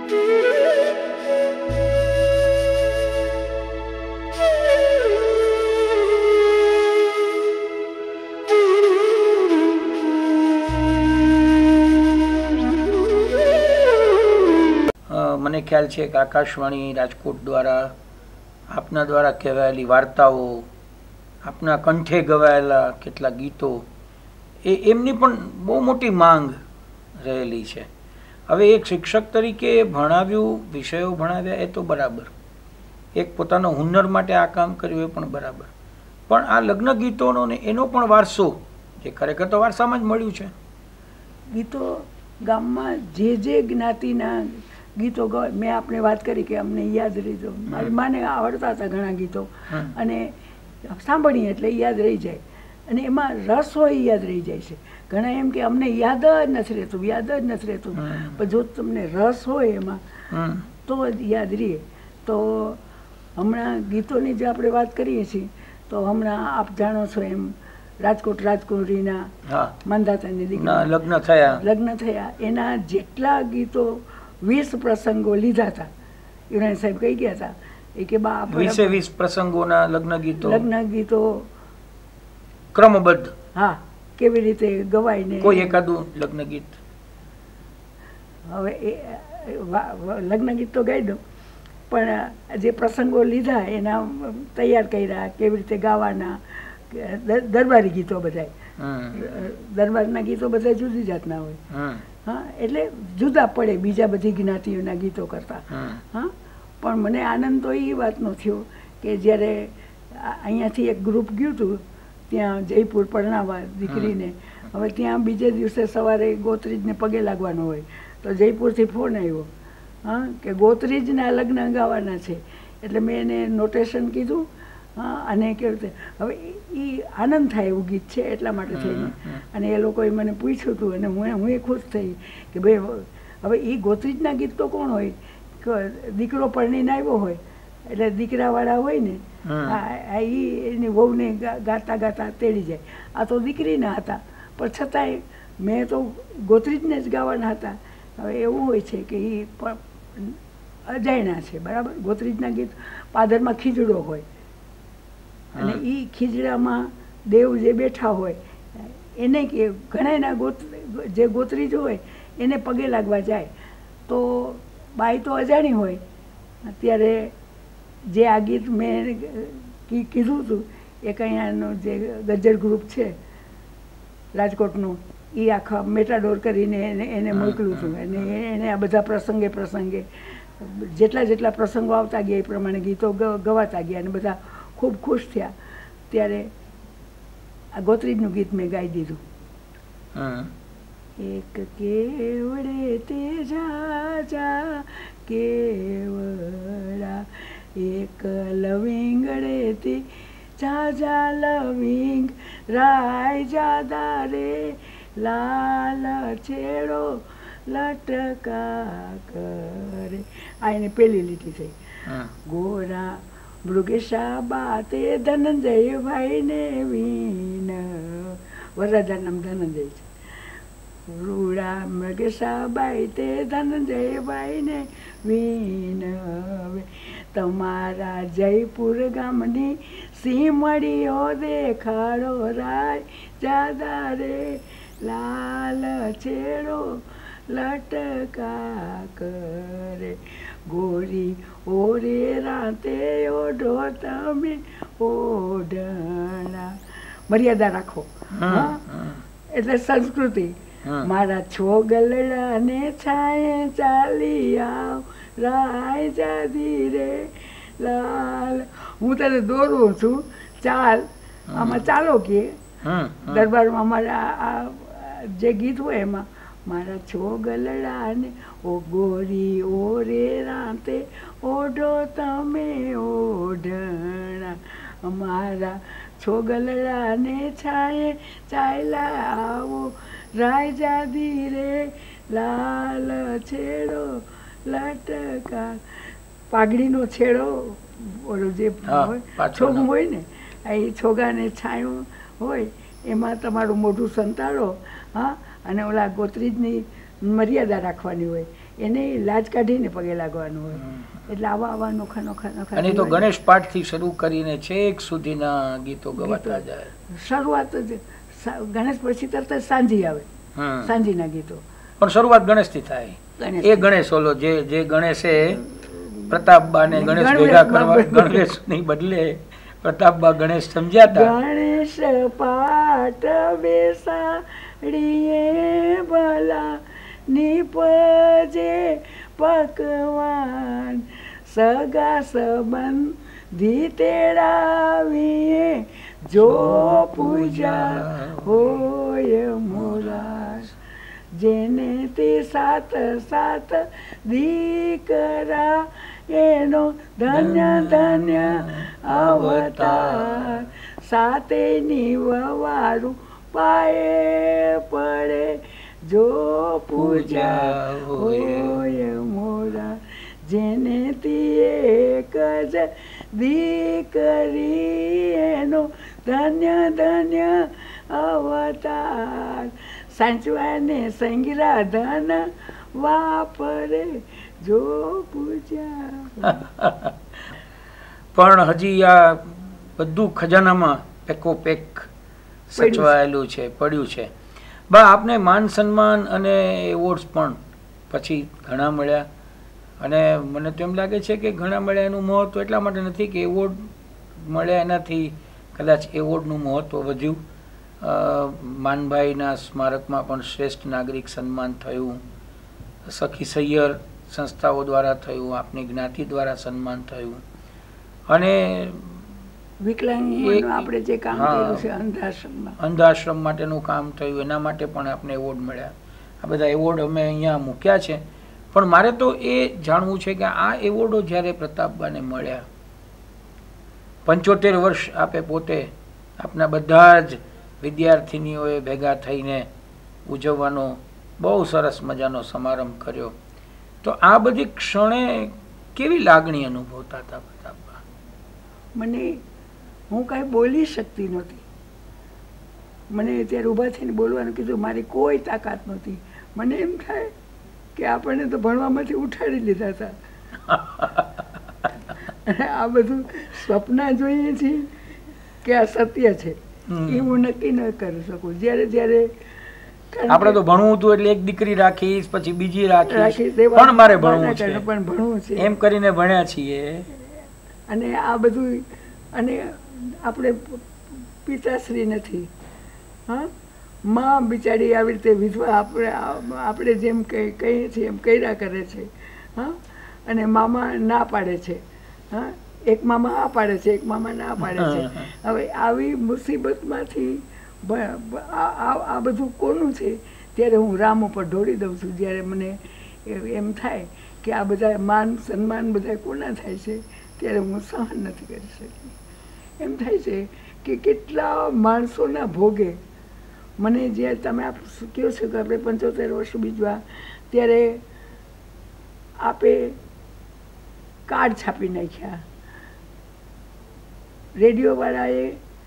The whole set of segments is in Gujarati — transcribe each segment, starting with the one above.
મને ખ્યાલ છે કે આકાશવાણી રાજકોટ દ્વારા આપના દ્વારા કહેવાયેલી વાર્તાઓ, આપના કંઠે ગવાયેલા કેટલા ગીતો, એમની પણ બહુ મોટી માંગ રહેલી છે. હવે એક શિક્ષક તરીકે ભણાવ્યું, વિષયો ભણાવ્યા એ તો બરાબર, એક પોતાનો હુનર માટે આ કામ કર્યું એ પણ બરાબર, પણ આ લગ્ન ગીતોનો ને એનો પણ વારસો જે ખરેખર તો વારસામાં જ મળ્યું છે. ગીતો ગામમાં જે જ્ઞાતિના ગીતો ગવાય, મેં આપણે વાત કરી કે અમને યાદ રહી જાય, મારી માને આવડતા હતા ઘણા ગીતો, અને સાંભળીએ એટલે યાદ રહી જાય, અને એમાં રસ હોય યાદ રહી જાય છે. ઘણા એમ કે અમને યાદ જ નથી રહેતું, યાદ જ નથી રહેતું, પણ જો તમને રસ હોય એમાં તો યાદ રહે. તો હમણાં ગીતોની જે આપણે વાત કરીએ છીએ, તો હમણાં આપ જાણો છો એમ રાજકોટરીના માંધાતાની દીકરી લગ્ન થયા, એના જેટલા ગીતો 20 પ્રસંગો લીધા હતા. યુનાની સાહેબ કહી ગયા હતા એ કે બા 20 પ્રસંગોના લગ્ન ગીતો ક્રમબદ્ધ, હા, કેવી રીતે ગવાય ને કોઈ એકાદું લગ્ન ગીત. હવે લગ્ન ગીત તો ગાઈ દઉં, પણ જે પ્રસંગો લીધા એના તૈયાર કર્યા, કેવી રીતે ગાવાના, દરબારી ગીતો બધા, દરબારના ગીતો બધા જુદી જાતના હોય, હા, એટલે જુદા પડે બીજા બધી જ્ઞાતિઓના ગીતો કરતા. હા, પણ મને આનંદ તો એ વાતનો થયો કે જ્યારે અહીંયાથી એક ગ્રુપ ગયું હતું ત્યાં જયપુર પરણાવવા દીકરીને, હવે ત્યાં બીજે દિવસે સવારે ગોત્રીજને પગે લાગવાનો હોય, તો જયપુરથી ફોન આવ્યો, હા, કે ગોત્રીજના લગ્ન ગાવાના છે. એટલે મેં એને નોટેશન કીધું, હા, અને કેવું રીતે હવે એ આનંદ થાય એવું ગીત છે એટલા માટે થઈને, અને એ લોકોએ મને પૂછ્યું હતું, અને હું એ ખુશ થઈ કે ભાઈ હવે એ ગોત્રીજના ગીત તો કોણ હોય, દીકરો પરણીને આવ્યો હોય એટલે દીકરાવાળા હોય ને, એની વહુને ગાતા ગાતા તેડી જાય. આ તો દીકરીના હતા, પણ છતાંય મેં તો ગોત્રીજને જ ગાવાના હતા. હવે એવું હોય છે કે એ અજાણ્યા છે, બરાબર. ગોત્રીજના ગીત પાદરમાં ખીજડો હોય, અને એ ખીજડામાં દેવ જે બેઠા હોય એને કે ઘણા જે ગોત્રીજ હોય એને પગે લાગવા જાય, તો બાઈ તો અજાણી હોય. અત્યારે જે આ ગીત મેં કીધું હતું, એક અહીંયાનું જે ગજ્જર ગ્રુપ છે રાજકોટનું, એ આખા મેટાડોર કરીને એને મોકલ્યું હતું, અને એને આ બધા પ્રસંગે જેટલા પ્રસંગો આવતા ગયા એ પ્રમાણે ગીતો ગવાતા ગયા, અને બધા ખૂબ ખુશ થયા. ત્યારે આ ગોત્રીજનું ગીત મેં ગાઈ દીધું. એક કેવડે તે જા કેવડા, એક લવિંગડે તે જા લવિંગ, રાય જાદા રે લાલ છેડો લટકા કરે. આ એની પેલી લીટી થઈ. ગોરા મૃગેશા બાતે ધનંજયભાઈ ને વીન, વરરાજા નામ ધનંજય છે. રૂડા મૃગેશા બાઈ તે ધનંજયભાઈ ને વીન, તમારા જયપુર ગામની સીમડીઓ દેખાડો, રાય જાદા રે લાલ છેડો લટકા કરે. ગોરી ઓરે રાતે ઓઢો તમે ઓઢણા. મર્યાદા રાખો, એટલે સંસ્કૃતિ. મારા છોગલડા ને છાયે ચાલી આવ, રાય જાદી રે લાલ. હું તને દોરું છું, ચાલ. આમાં ચાલો કે દરબારમાં અમારા જે ગીત હોય એમાં મારા છોગલડા ને ઓ ગોરી ઓરે રાતે ઓઢો તમે ઓઢણા, અમારા છોગલડા ને છાયે ચાલ્યા આવો, રાય જાદી રે લાલ છેડો લટકા. પાઘડીનો છેડો ઓલો જે છોગું હોય ને, એ છોગાને છાયું હોય એમાં તમારું મોઢું સંતાડો. હા, અને ઓલા ગોત્રીજની મર્યાદા રાખવાની હોય એને લાજ કાઢીને પગે લાગવાનું હોય. એટલે આવા નોખા નોખા નોખા. અને તો ગણેશ પાઠથી શરૂ કરીને છેક સુધીના ગીતો ગવાતા જાય. શરૂઆત ગણેશ પછી તરત જ સાંજી આવે, સાંજીના ગીતો. પણ શરૂઆત ગણેશથી થાય. એ ગણેશ ઓલો જે ગણેશે પ્રતાપબાને ગણેશ ભેગા કરવા, ગણેશની બદલે પ્રતાપબા ગણેશ સમજ્યા હતા. ગણેશ પાઠ બેસાડીએ ભલા નિપજે પકવાન, સગા સંબંધી તેડાવીએ જો પૂજા હોય મોરા, જેને તે સાત સાત દીકરા એનો ધન્ય ધન્ય અવતાર, સાતેની વવારું પાયે પડે જો પૂજા હોય મોરા, જેને તે એક જ દીકરી એનો ધન્ય ધન્ય અવતાર, સાચવાને સંગીરા ધન વાપરે જો પૂજા. પણ હજી આ બધું ખજાનામાં પેકોપેક સચવાયેલું છે, પડ્યું છે. બા આપને માન સન્માન અને એવોર્ડ્સ પણ પછી ઘણા મળ્યા, અને મને તો એમ લાગે છે કે ઘણા મળ્યા એનું મહત્વ એટલા માટે નથી કે એવોર્ડ મળ્યા એનાથી કદાચ એવોર્ડનું મહત્વ વધ્યું. માનભાઈના સ્મારકમાં પણ શ્રેષ્ઠ નાગરિક સન્માન થયું, સખી સૈયર સંસ્થાઓ દ્વારા થયું, આપની જ્ઞાતિ દ્વારા સન્માન થયું, અને આપણે જે કામ કર્યું છે અંધાશ્રમ માટેનું કામ થયું, એના માટે પણ આપને એવોર્ડ મળ્યા. આ બધા એવોર્ડ અમે અહીંયા મૂક્યા છે. પણ મારે તો એ જાણવું છે કે આ એવોર્ડો જ્યારે પ્રતાપબાને મળ્યા, 75 વર્ષ આપે પોતે આપના બધા જ વિદ્યાર્થીનીઓએ ભેગા થઈને ઉજવવાનો બહુ સરસ મજાનો સમારંભ કર્યો, તો આ બધી ક્ષણે કેવી લાગણી અનુભવતા હતા પ્રતાપબા? મને હું કાંઈ બોલી શકતી નહોતી. મને ત્યારે ઊભા થઈને બોલવાનું કીધું, મારી કોઈ તાકાત નહોતી. મને એમ થાય કે આપણને તો ભણવામાંથી ઉઠાડી લીધા હતા. આ બધું સ્વપ્ન જોઈએ છીએ કે આ સત્ય છે એ હું નક્કી ન કરી શકું. જ્યારે આપણે તો ભણવું હતું એટલે એક દીકરી રાખીશ, પછી બીજી રાખીશ, પણ મારે ભણવું છે, પણ ભણવું છે એમ કરીને ભણ્યા છીએ. અને આ બધું, અને આપણે પિતાશ્રી નથી, હા, માં બિચારી આવી રીતે વિધવા આપણે જેમ કહીએ છીએ એમ કર્યા કરે છે, હા, અને મામા ના પાડે છે, હા, એક મામા આ પાડે છે, એક મામા ના પાડે છે. હવે આવી મુસીબતમાંથી આ બધું કોનું છે? ત્યારે હું રામ ઉપર ઢોળી દઉં છું. જ્યારે મને એમ થાય કે આ બધા માન સન્માન બધા કોના થાય છે, ત્યારે હું સહન નથી કરી શકતી. એમ થાય છે કે કેટલા માણસોના ભોગે મને, જે તમે આપ કહો છો કે આપણે 75 વર્ષ બીજવા, ત્યારે આપે કાર્ડ છાપી નાખ્યા, રેડિયોવાળાએ,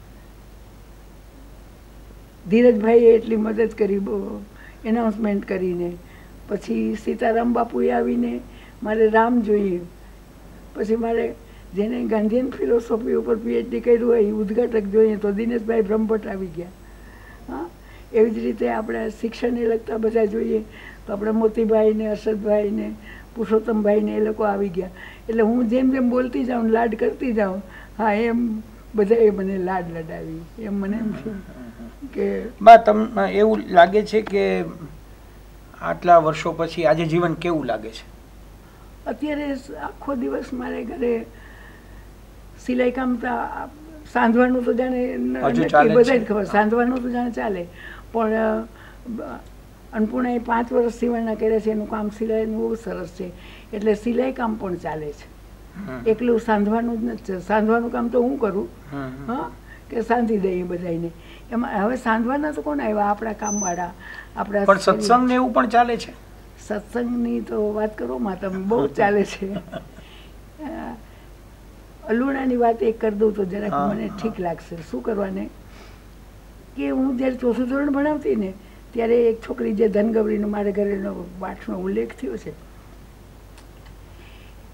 ધીરજભાઈએ એટલી મદદ કરી એનાઉન્સમેન્ટ કરીને, પછી સીતારામ બાપુએ આવીને મારે રામ જોઈએ, પછી મારે જેને ગાંધીયન ફિલોસોફી ઉપર પીએચડી કર્યું હોય એ ઉદ્ઘાટક જોઈએ તો દિનેશભાઈ બ્રહ્મભટ્ટ આવી ગયા. હા, એવી જ રીતે આપણે શિક્ષણને લગતા બધા જોઈએ તો આપણે મોતીભાઈને, અરશદભાઈને, પુરુષોત્તમભાઈને એ લોકો આવી ગયા. એટલે હું જેમ જેમ બોલતી જાઉં, લાડ કરતી જાઉં, હા, એમ બધાએ મને લાડ લડાવી. એમ મને એમ થયું કે બા તમને એવું લાગે છે કે આટલા વર્ષો પછી આજે જીવન કેવું લાગે છે? અત્યારે આખો દિવસ મારે ઘરે સિલાઈ કામ સાંધવાનું તો જાણે બધા જ ખબર, સાંધવાનું તો જાણે ચાલે, પણ અન્નપૂર્ણાએ 5 વર્ષ સીવણના કર્યા છે, એનું કામ સિલાઈનું બહુ સરસ છે, એટલે સિલાઈ કામ પણ ચાલે છે. એકલું સાંધવાનું જ નથી. સાંધવાનું કામ તો હું કરું, હા, કે સાંધી દઈએ બધાને. એમાં હવે સાંધવાના તો કોણ આવ્યા? આપણા કામવાળા, આપણા. પણ સત્સંગ ને એવું પણ ચાલે છે. સત્સંગની તો વાત કરો માં, તમે બહુ ચાલે છે. અલુણાની વાત એક કરી દઉં તો જરાક મને ઠીક લાગશે. શું કરવાને કે હું જ્યારે 4થું ધોરણ ભણાવતી ને, ત્યારે એક છોકરી, જે ધનગૌરીનો મારા ઘરેનો પાઠનો ઉલ્લેખ થયો છે,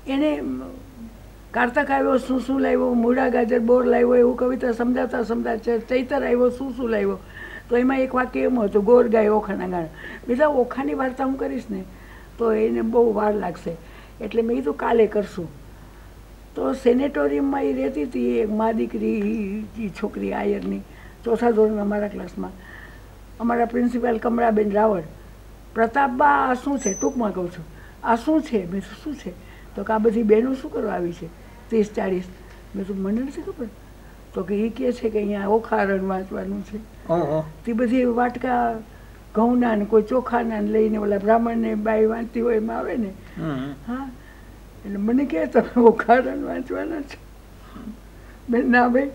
એને કારતક આવ્યો શું શું લાવ્યો, મૂળા ગાજર બોર લાવ્યો એવું કવિતા સમજાવતા સમજાવતા ચૈતર આવ્યો શું શું લાવ્યો. તો એમાં એક વાક્ય એમ હતું, ગોર ગાય ઓખાના ગાણા. બીજા ઓખાની વાર્તા હું કરીશ ને તો એને બહુ વાર લાગશે, એટલે મેં કીધું કાલે કરશું. તો સેનેટોરિયમમાં એ રહેતી હતી એક મા દીકરી છોકરી આયરની, ચોથા ધોરણમાં અમારા ક્લાસમાં. અમારા પ્રિન્સિપાલ કમળાબેન રાવળ, પ્રતાપબા આ શું છે, ટૂંકમાં કહું છું, આ શું છે? મેં શું છે? તો કે આ બધી બહેનો શું કરવા આવી છે 30-40. મેં તો મને નથી ખબર. તો કે એ કહે છે કે અહીંયા ઓખારણ વાંચવાનું છે. તે બધી વાટકા ઘઉંના ને કોઈ ચોખાના લઈને ઓલા બ્રાહ્મણને બાઈ વાંચતી હોય એમાં આવે ને. હા, એટલે મને કહે તમે ઓખારણ વાંચવાના છો? બેન ના ભાઈ.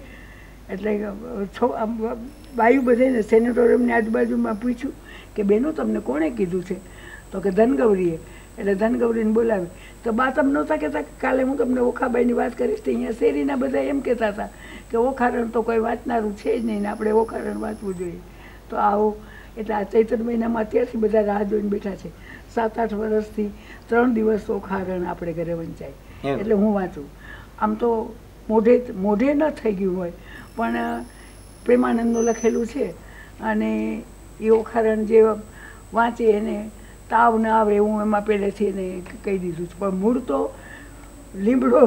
એટલે બાયું બધાને સેનેટોરિયમની આજુબાજુમાં પૂછ્યું કે બેનો તમને કોણે કીધું છે? તો કે ધનગૌરીએ. એટલે ધનગૌરીને બોલાવી. તો બા તમે નહોતા કહેતા કે કાલે હું તમને ઓખાબાઈની વાત કરીશ? તો અહીંયા શેરીના બધા એમ કહેતા હતા કે ઓખારણ તો કોઈ વાંચનારું છે જ નહીં ને આપણે ઓખારણ વાંચવું જોઈએ. તો આવું એટલે આ ચૈત્ર મહિનામાં અત્યારથી બધા રાહ જોઈને બેઠા છે. 7-8 વર્ષથી 3 દિવસ ઓખારણ આપણે ઘરે વંચાય, એટલે હું વાંચું. આમ તો મોઢે ન થઈ ગયું હોય પણ પ્રેમાનંદનું લખેલું છે અને એ ઓખારણ જે વાંચે એને તાવ ન આવે હું એમાં પહેલેથી એને કહી દીધું છે. પણ મૂળ તો લીમડો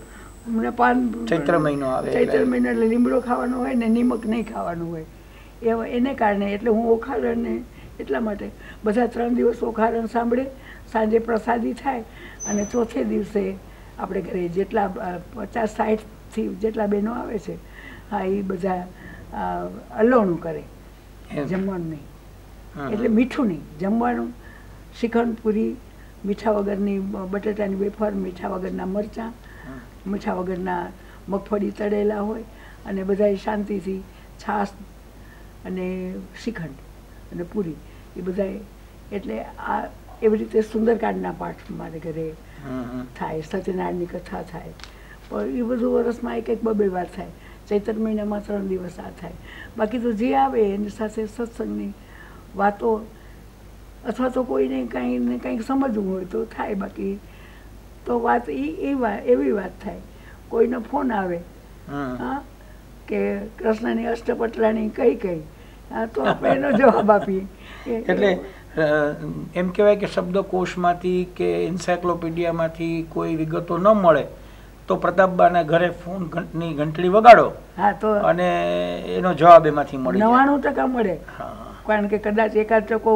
ચૈત્ર મહિનો આવે, ચૈત્ર મહિનો એટલે લીમડો ખાવાનો હોય ને નિમક નહીં ખાવાનું હોય એને કારણે. એટલે હું ઓખારણને એટલા માટે બધા 3 દિવસ ઓખારણ સાંભળે, સાંજે પ્રસાદી થાય અને ચોથે દિવસે આપણે ઘરે જેટલા 50-60થી જેટલા બહેનો આવે છે, હા એ બધા અલોણું કરે, જમવાનું નહીં. એટલે મીઠું નહીં, જમવાનું શ્રીખંડ પૂરી, મીઠા વગરની બટેટાની વેફર, મીઠા વગરના મરચાં, મીઠા વગરના મગફળી તળેલા હોય અને બધા શાંતિથી છાશ અને શ્રીખંડ અને પૂરી એ બધા. એટલે આ એવી રીતે સુંદરકાંડના પાઠ મારે ઘરે થાય, સત્યનારાયણની કથા થાય. પણ એ બધું વર્ષમાં એક 2 વાર થાય. ચૈત્ર મહિનામાં 3 દિવસ આ થાય. બાકી તો જે આવે એની સાથે સત્સંગની વાતો અથવા તો કોઈને કાંઈ ને કંઈક સમજવું હોય તો થાય. બાકી તો વાત એવી વાત થાય. કોઈનો ફોન આવે હા કે કૃષ્ણની અષ્ટપટલાની કઈ તો આપણે એનો જવાબ આપીએ. એટલે એમ કહેવાય કે શબ્દકોશમાંથી કે એન્સાયક્લોપીડિયામાંથી કોઈ વિગતો ન મળે તો પ્રતાપબાના ઘરે ફોનની ઘંટડી વગાડો અને એનો જવાબ એમાંથી મળે, 99% મળે. કારણ કે કદાચ એકાદ ટકો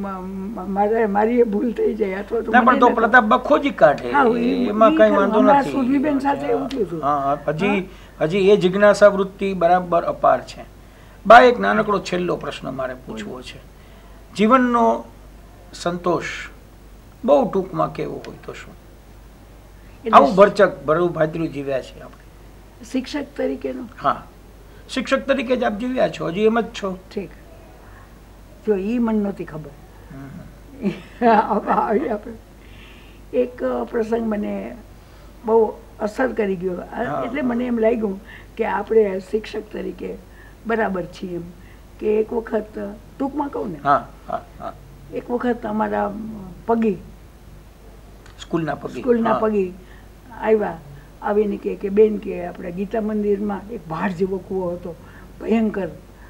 મારી ભૂલ થઈ જાય અથવા તો પણ તો પ્રતાપબા ખોજી કાઢે, એમાં કઈ વાંધો નથી. સુરભીબેન સાથે એવું થયું. હા, હજી એ જિજ્ઞાસા વૃત્તિ બરાબર અપાર છે. બા એક નાનકડો છેલ્લો પ્રશ્ન મારે પૂછવો છે. જીવનનો સંતોષ બહુ ટૂંકમાં કેવો હોય તો શું? આવું ભરચક ભાદ્રુ જીવ્યા છે આપણે શિક્ષક તરીકેનો. હા, શિક્ષક તરીકે જ આપ જીવ્યા છો, હજી એમ જ છો. ઠીક. જો એ મને નહોતી ખબર. એક પ્રસંગ મને બહુ અસર કરી ગયો. એટલે મને એમ લાગ્યું કે આપણે શિક્ષક તરીકે બરાબર છીએ. એમ કે એક વખત ટૂંકમાં કહું ને, એક વખત અમારા પગી સ્કૂલના પગી આવ્યા, આવીને કે બેન કે આપણે ગીતા મંદિરમાં એક ભાડ જેવો કૂવો હતો, ભયંકર.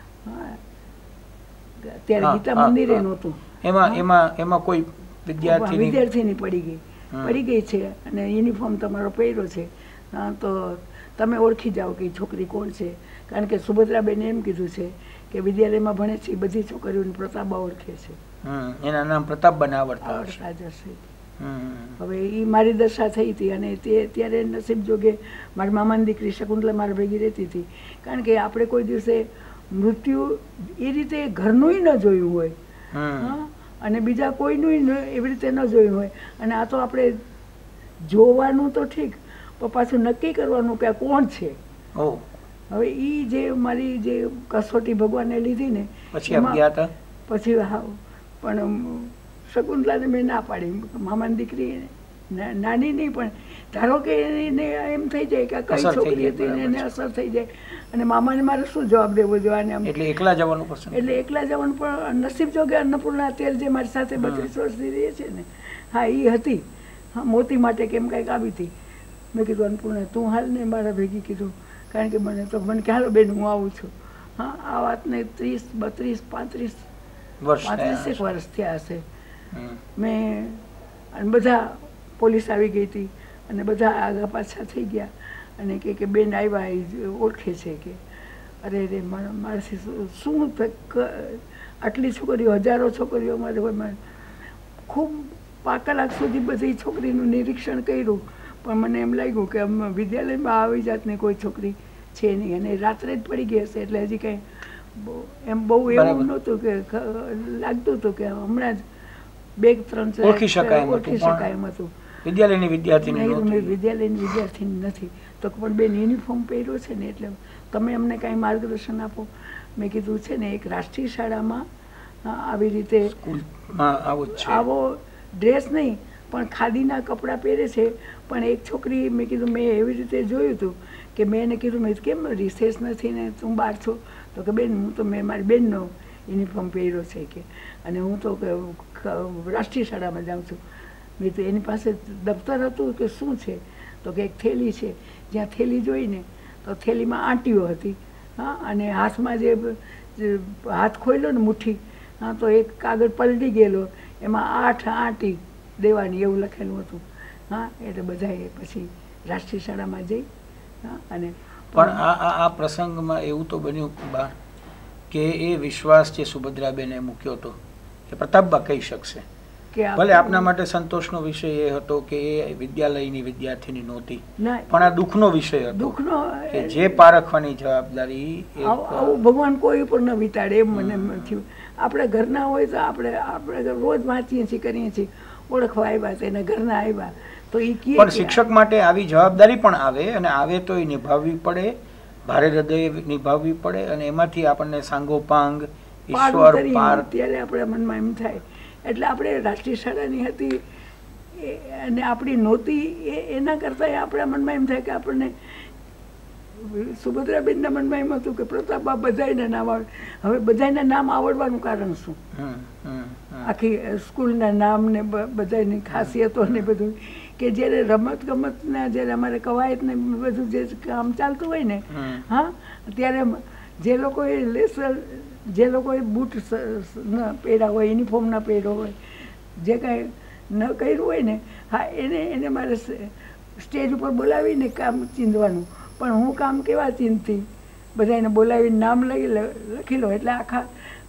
ત્યારે ગીતા મંદિરે નહોતું, એમાં કોઈ વિદ્યાર્થીની પડી ગઈ છે અને યુનિફોર્મ તમારો પહેર્યો છે, તો તમે ઓળખી જાઓ કે છોકરી કોણ છે. કારણ કે સુભદ્રાબેને એમ કીધું છે કે વિદ્યાલયમાં ભણે છે બધી છોકરીઓને પ્રતાપબા ઓળખે છે, એના નામ પ્રતાપબાને આવડતા જશે. હવે એ મારી દશા થઈ હતી અને ત્યારે નસીબ જોગે મારી મામાની દીકરી શકુંતલા મારા ભેગી રહેતી હતી. કારણ કે આપણે કોઈ દિવસે મૃત્યુ એ રીતે ઘરનું ન જોયું હોય અને બીજા કોઈનું એવી રીતે ન જોયું હોય. અને આ તો આપણે જોવાનું તો ઠીક, પણ પાછું નક્કી કરવાનું કે આ કોણ છે. હવે એ જે મારી જે કસોટી ભગવાને લીધી ને પછી પણ શકુંતલાને મેં ના પાડી. મામાની દીકરી નાની નહીં પણ ધારો કે એને એમ થઈ જાય કે કઈ છોકરી હતી ને એને અસર થઈ જાય અને મામાને મારે શું જવાબ દેવો જોઈએ. એટલે એકલા જવાનું પણ નસીબ જોગે અન્નપૂર્ણા અત્યારે જે મારી સાથે 32 વર્ષથી રહે છે ને, હા એ હતી. હા, મોતી માટે કેમ કાંઈક આવી હતી. મેં કીધું અન્નપૂર્ણા તું હાલ ને મારા ભેગી કીધું, કારણ કે મને કે હાલો બેન હું આવું છું. હા, આ વાતને 30, 32, 35 વર્ષ થયા હશે. મેં અને બધા પોલીસ આવી ગઈ હતી અને બધા આગા પાછા થઈ ગયા અને કે બેન આવ્યા એ ઓળખે છે કે અરે રે મારાથી શું આટલી છોકરીઓ, હજારો છોકરીઓ મારે ખૂબ 5 કલાક સુધી બધી છોકરીનું નિરીક્ષણ કર્યું, પણ મને એમ લાગ્યું કે વિદ્યાલયમાં આવી જાતની કોઈ છોકરી છે નહીં અને રાત્રે જ પડી ગઈ હશે એટલે હજી કંઈ એમ બહુ એવું નહોતું કે લાગતું હતું કે હમણાં જ 2-3 ઓળખી શકાય એમ હતું. વિદ્યાલયની વિદ્યાર્થીની વિદ્યાર્થીની નથી તો પણ બેન યુનિફોર્મ પહેર્યો છે ને એટલે તમે અમને કાંઈ માર્ગદર્શન આપો. મેં કીધું છે ને એક રાષ્ટ્રીય શાળામાં આવી રીતે આવો ડ્રેસ નહીં પણ ખાદીના કપડાં પહેરે છે. પણ એક છોકરી મેં કીધું મેં એવી રીતે જોયું હતું કે મેં એને કીધું મેં કેમ રિસેસ નથી ને તું બહાર છો? તો કે બેન હું તો મેં મારી બેનનો યુનિફોર્મ પહેર્યો છે કે અને હું તો રાષ્ટ્રીય શાળામાં જાઉં છું. મેં તો એની પાસે દફતર હતું કે શું છે? તો કે એક થેલી છે. જ્યાં થેલી જોઈને તો થેલીમાં આંટીઓ હતી. હા, અને હાથમાં જે હાથ ખોલ્યો ને મુઠ્ઠી, હા, તો એક કાગળ પલટી ગયેલો, એમાં 8 આંટી દેવાની એવું લખેલું હતું. હા, એટલે બધાએ પછી રાષ્ટ્રીય શાળામાં જઈ અને પણ આ પ્રસંગમાં એવું તો બન્યું બા કે એ વિશ્વાસ જે સુભદ્રાબેને મૂક્યો હતો એ પ્રતાપબા કહી શકશે. ભલે આપના માટે સંતોષનો વિષય એ હતો કે એ વિદ્યાલયની વિદ્યાર્થીની નહોતી, પણ આ દુઃખનો વિષય હતો કે જે પારખવાની જવાબદારી ભગવાન કોઈ ઉપર ન વિતાડે એમ મને થયું. આપણે ઘરના હોય તો આપણે રોજ વાંચીએ છીએ, કરીએ છીએ, ઓળખવા આવ્યા તેના ઘરના આવ્યા તો એ પણ શિક્ષક માટે આવી જવાબદારી પણ આવે અને આવે તો એ નિભાવવી પડે, ભારે હૃદય નિભાવવી પડે અને એમાંથી આપણને સાંગોપાંગ ઈશ્વર પાર ત્યારે આપણા મનમાં એમ થાય. એટલે આપણે રાષ્ટ્રીય શાળાની હતી અને આપણી નહોતી એના કરતાં આપણા મનમાં એમ થાય કે આપણને સુભદ્રાબેનના મનમાં એમ હતું કે પ્રતાપબા બધાયના નામ આવે. હવે બધાયના નામ આવડવાનું કારણ શું? આખી સ્કૂલના નામ ને બધાની ખાસિયતો ને બધું કે જ્યારે રમત ગમતના જ્યારે અમારે કવાયત ને બધું જે કામ ચાલતું હોય ને, હા, ત્યારે જે લોકોએ જે લોકોએ બૂટ ન પહેર્યા હોય, યુનિફોર્મ ન પહેર્યો હોય, જે કાંઈ ન કર્યું હોય ને, હા, એને મારે સ્ટેજ ઉપર બોલાવીને કામ ચીંધવાનું. પણ હું કામ કેવા ચીંધતી, બધાને બોલાવીને નામ લખી લો એટલે આખા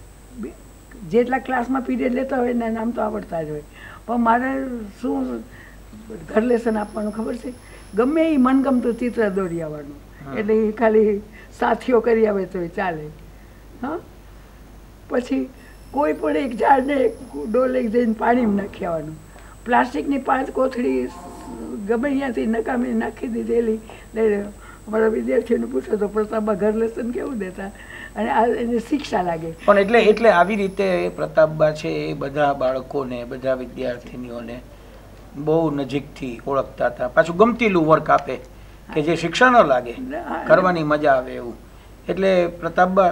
જેટલા ક્લાસમાં પીરિયડ લેતા હોય એના નામ તો આવડતા જ હોય. પણ મારે શું ઘર લેસન આપવાનું ખબર છે? ગમે એ મનગમતું ચિત્ર દોરી આવવાનું, એટલે એ ખાલી સાથીઓ કરી આવે તો ચાલે. હા, પછી કોઈ પણ એક ઝાડને એક ડોલે જઈને પાણીમાં નાખી આવવાનું. પ્લાસ્ટિકની 5 કોથળી ગમે ત્યાંથી નકામી નાખી દીધેલી અમારા વિદ્યાર્થીઓને પૂછો તો પ્રતાપબા ઘર લેસન કેવું દેતા અને એને શિક્ષા લાગે. પણ એટલે આવી રીતે પ્રતાપબા છે એ બધા બાળકોને, બધા વિદ્યાર્થીનીઓને બહુ નજીકથી ઓળખતા હતા. પાછું ગમતીલું વર્ક આપે કે જે શિક્ષા ન લાગે, કરવાની મજા આવે એવું. એટલે પ્રતાપબા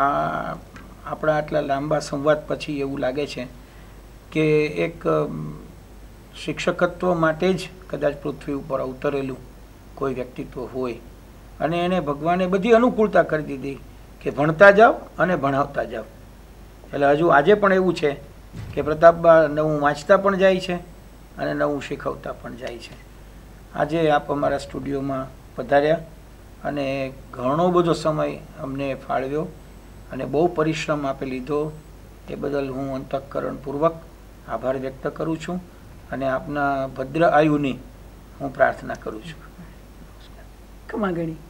આપણા આટલા લાંબા સંવાદ પછી એવું લાગે છે કે એક શિક્ષકત્વ માટે જ કદાચ પૃથ્વી ઉપર અવતરેલું કોઈ વ્યક્તિત્વ હોય અને એને ભગવાને બધી અનુકૂળતા કરી દીધી કે ભણતા જાઓ અને ભણાવતા જાઓ. એટલે હજુ આજે પણ એવું છે કે પ્રતાપબા નવું વાંચતા પણ જાય છે અને નવું શીખવતા પણ જાય છે. આજે આપ અમારા સ્ટુડિયોમાં પધાર્યા અને ઘણો બધો સમય અમને ફાળવ્યો અને બહુ પરિશ્રમ આપે લીધો એ બદલ હું અંતઃકરણપૂર્વક આભાર વ્યક્ત કરું છું અને આપના ભદ્ર આયુની હું પ્રાર્થના કરું છું. ખમા ગણી.